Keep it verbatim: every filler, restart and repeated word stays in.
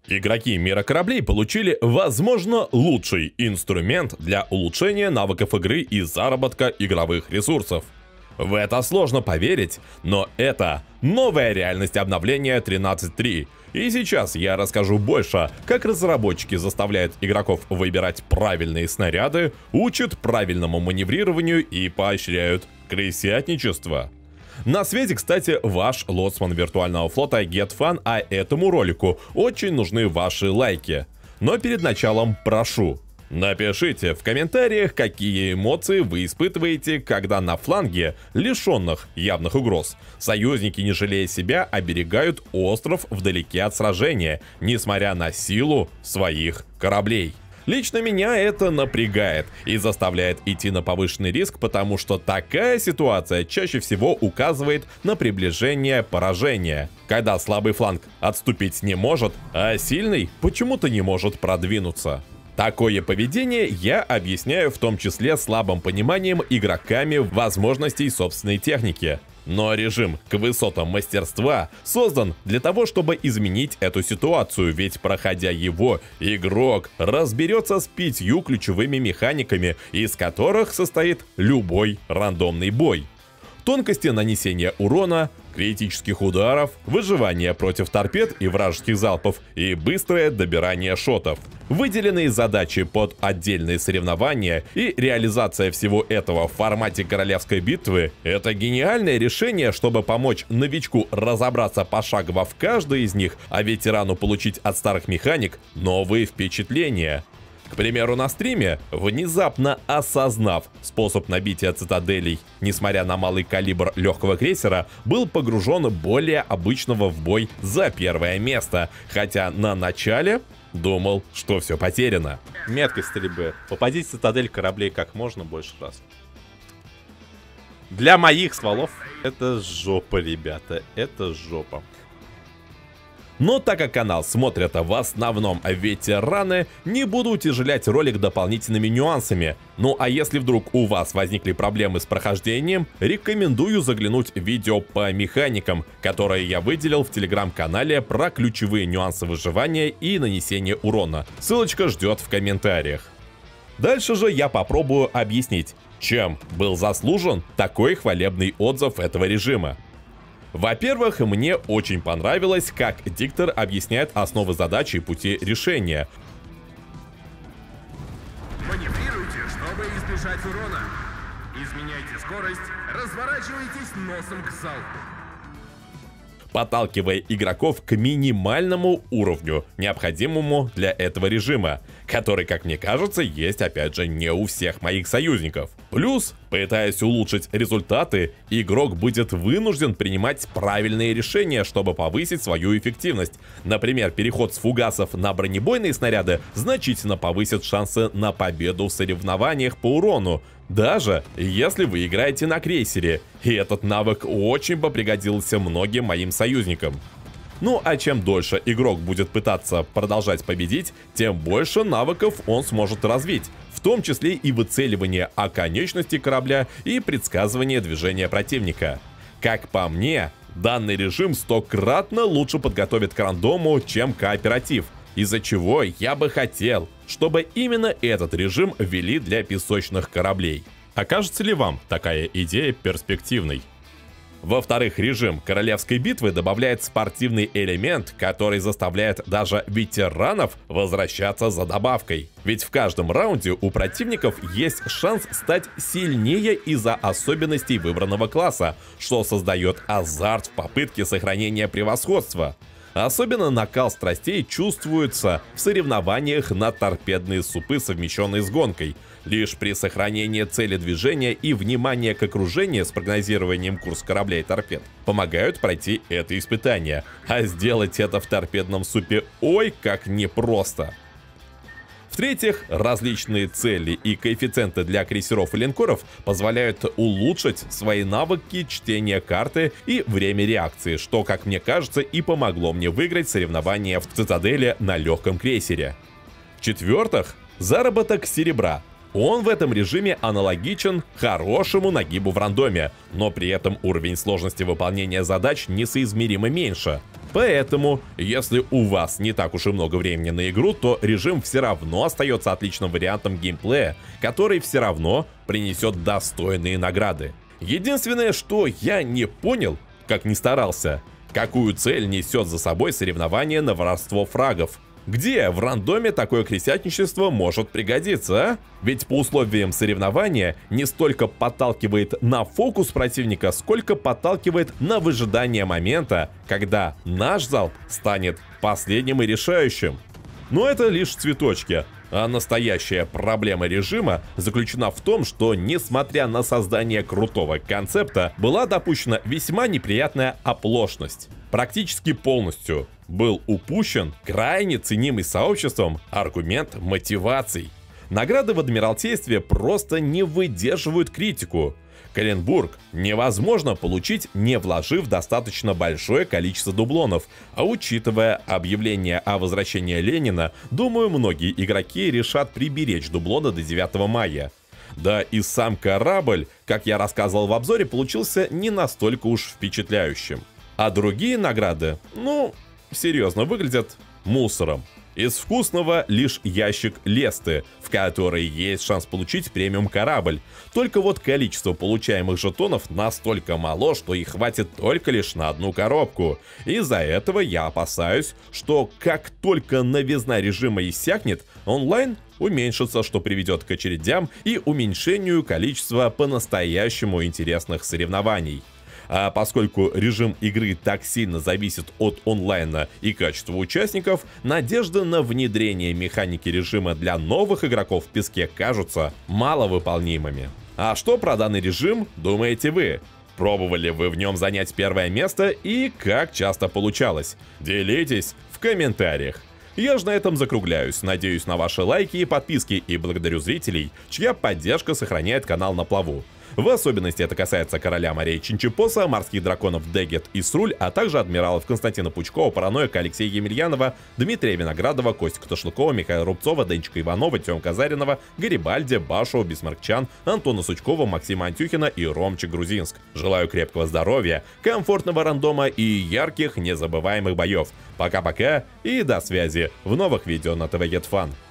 Игроки мира кораблей получили, возможно, лучший инструмент для улучшения навыков игры и заработка игровых ресурсов. В это сложно поверить, но это новая реальность обновления тринадцать точка три. И сейчас я расскажу больше, как разработчики заставляют игроков выбирать правильные снаряды, учат правильному маневрированию и поощряют крысятничество. На связи, кстати, ваш лоцман виртуального флота GetFun, а этому ролику очень нужны ваши лайки. Но перед началом прошу, напишите в комментариях, какие эмоции вы испытываете, когда на фланге, лишенных явных угроз, союзники, не жалея себя, оберегают остров вдалеке от сражения, несмотря на силу своих кораблей. Лично меня это напрягает и заставляет идти на повышенный риск, потому что такая ситуация чаще всего указывает на приближение поражения, когда слабый фланг отступить не может, а сильный почему-то не может продвинуться. Такое поведение я объясняю в том числе слабым пониманием игроками возможностей собственной техники. Но режим к высотам мастерства создан для того, чтобы изменить эту ситуацию, ведь проходя его, игрок разберется с пятью ключевыми механиками, из которых состоит любой рандомный бой. Тонкости нанесения урона, критических ударов, выживание против торпед и вражеских залпов и быстрое добирание шотов. Выделенные задачи под отдельные соревнования и реализация всего этого в формате королевской битвы – это гениальное решение, чтобы помочь новичку разобраться пошагово в каждой из них, а ветерану получить от старых механик новые впечатления. К примеру, на стриме, внезапно осознав способ набития цитаделей, несмотря на малый калибр легкого крейсера, был погружен более обычного в бой за первое место, хотя на начале думал, что все потеряно. Меткость стрельбы. Попадите в цитадель кораблей как можно больше раз. Для моих стволов это жопа, ребята, это жопа. Но так как канал смотрят в основном ветераны, не буду утяжелять ролик дополнительными нюансами. Ну а если вдруг у вас возникли проблемы с прохождением, рекомендую заглянуть в видео по механикам, которое я выделил в телеграм-канале про ключевые нюансы выживания и нанесения урона. Ссылочка ждет в комментариях. Дальше же я попробую объяснить, чем был заслужен такой хвалебный отзыв этого режима. Во-первых, мне очень понравилось, как диктор объясняет основы задачи и пути решения. Маневрируйте, чтобы избежать урона. Изменяйте скорость, разворачивайтесь носом к залпу. Подталкивая игроков к минимальному уровню, необходимому для этого режима, который, как мне кажется, есть опять же не у всех моих союзников. Плюс, пытаясь улучшить результаты, игрок будет вынужден принимать правильные решения, чтобы повысить свою эффективность. Например, переход с фугасов на бронебойные снаряды значительно повысит шансы на победу в соревнованиях по урону, даже если вы играете на крейсере, и этот навык очень бы пригодился многим моим союзникам. Ну а чем дольше игрок будет пытаться продолжать победить, тем больше навыков он сможет развить, в том числе и выцеливание оконечности корабля и предсказывание движения противника. Как по мне, данный режим стократно лучше подготовит к рандому, чем кооператив, из-за чего я бы хотел, чтобы именно этот режим ввели для песочных кораблей. Окажется ли вам такая идея перспективной? Во-вторых, режим королевской битвы добавляет спортивный элемент, который заставляет даже ветеранов возвращаться за добавкой. Ведь в каждом раунде у противников есть шанс стать сильнее из-за особенностей выбранного класса, что создает азарт в попытке сохранения превосходства. Особенно накал страстей чувствуется в соревнованиях на торпедные супы, совмещенные с гонкой. Лишь при сохранении цели движения и внимания к окружению с прогнозированием курса кораблей и торпед помогают пройти это испытание. А сделать это в торпедном супе ой как непросто. В-третьих, различные цели и коэффициенты для крейсеров и линкоров позволяют улучшить свои навыки чтения карты и время реакции, что, как мне кажется, и помогло мне выиграть соревнования в цитадели на легком крейсере. В-четвертых, заработок серебра. Он в этом режиме аналогичен хорошему нагибу в рандоме, но при этом уровень сложности выполнения задач несоизмеримо меньше. Поэтому, если у вас не так уж и много времени на игру, то режим все равно остается отличным вариантом геймплея, который все равно принесет достойные награды. Единственное, что я не понял, как ни старался, какую цель несет за собой соревнование на воровство фрагов. Где в рандоме такое крысятничество может пригодиться, а? Ведь по условиям соревнования не столько подталкивает на фокус противника, сколько подталкивает на выжидание момента, когда наш залп станет последним и решающим. Но это лишь цветочки. А настоящая проблема режима заключена в том, что, несмотря на создание крутого концепта, была допущена весьма неприятная оплошность. Практически полностью был упущен крайне ценимый сообществом аргумент мотиваций. Награды в Адмиралтействе просто не выдерживают критику. Каленбург невозможно получить, не вложив достаточно большое количество дублонов, а учитывая объявление о возвращении Ленина, думаю, многие игроки решат приберечь дублоны до девятого мая. Да и сам корабль, как я рассказывал в обзоре, получился не настолько уж впечатляющим. А другие награды, ну, серьезно, выглядят мусором. Из вкусного лишь ящик Лесты, в который есть шанс получить премиум корабль. Только вот количество получаемых жетонов настолько мало, что их хватит только лишь на одну коробку. Из-за этого я опасаюсь, что как только новизна режима иссякнет, онлайн уменьшится, что приведет к очередям и уменьшению количества по-настоящему интересных соревнований. А поскольку режим игры так сильно зависит от онлайна и качества участников, надежды на внедрение механики режима для новых игроков в песке кажутся маловыполнимыми. А что про данный режим думаете вы? Пробовали вы в нем занять первое место и как часто получалось? Делитесь в комментариях. Я же на этом закругляюсь, надеюсь на ваши лайки и подписки и благодарю зрителей, чья поддержка сохраняет канал на плаву. В особенности это касается Короля морей Чинчипоса, Морских драконов Дегет и Сруль, а также адмиралов Константина Пучкова, Параноика, Алексея Емельянова, Дмитрия Виноградова, Костика Ташлыкова, Михаила Рубцова, Денчика Иванова, Тём Казаринова, Гарибальди, Башева, Бисмаркчан, Антона Сучкова, Максима Антюхина и Ромчик Грузинск. Желаю крепкого здоровья, комфортного рандома и ярких, незабываемых боев. Пока-пока и до связи в новых видео на ТВ Get Fun.